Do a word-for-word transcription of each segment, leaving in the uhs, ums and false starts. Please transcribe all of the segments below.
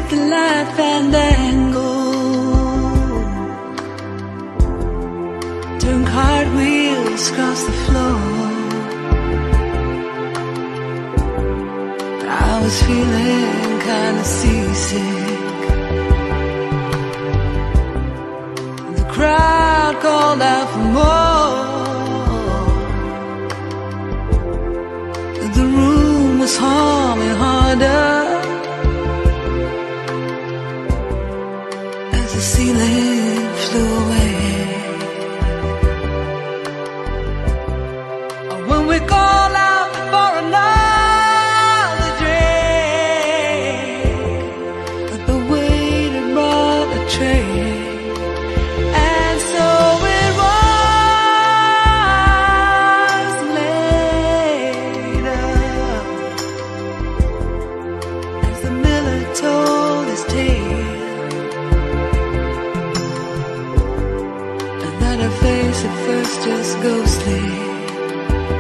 candlelight fandango, turn cartwheels across the floor. I was feeling kinda seasick. The crowd called out for more. The room was humming harder as the ceiling flew away. When we call out for another drink, but the waiter brought a tray, and so it was later as the miller told his tale, and that her face at first just ghostly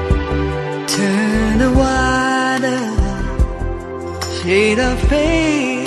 turn a wider shade of pale.